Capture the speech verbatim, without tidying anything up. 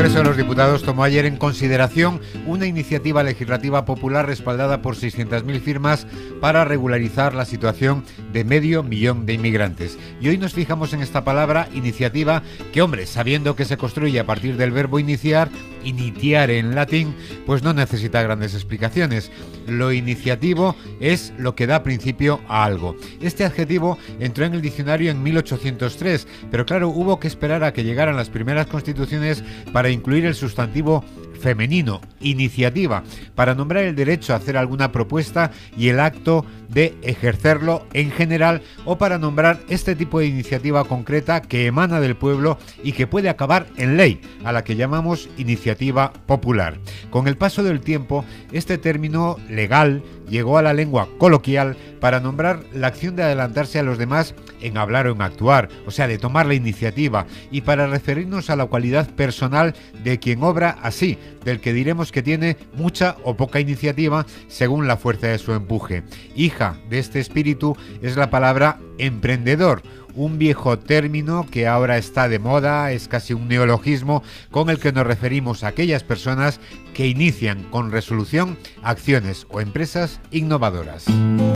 Congreso de los Diputados tomó ayer en consideración una iniciativa legislativa popular respaldada por seiscientas mil firmas para regularizar la situación de medio millón de inmigrantes. Y hoy nos fijamos en esta palabra iniciativa que, hombre, sabiendo que se construye a partir del verbo iniciar, initiare en latín, pues no necesita grandes explicaciones. Lo iniciativo es lo que da principio a algo. Este adjetivo entró en el diccionario en mil ochocientos tres, pero claro, hubo que esperar a que llegaran las primeras constituciones para incluir el sustantivo femenino, iniciativa, para nombrar el derecho a hacer alguna propuesta y el acto de ejercerlo en general, o para nombrar este tipo de iniciativa concreta que emana del pueblo y que puede acabar en ley, a la que llamamos iniciativa popular. Con el paso del tiempo, este término legal llegó a la lengua coloquial para nombrar la acción de adelantarse a los demás en hablar o en actuar, o sea, de tomar la iniciativa, y para referirnos a la cualidad personal de quien obra así, del que diremos que tiene mucha o poca iniciativa según la fuerza de su empuje. Hija de este espíritu es la palabra emprendedor, un viejo término que ahora está de moda, es casi un neologismo con el que nos referimos a aquellas personas que inician con resolución acciones o empresas innovadoras.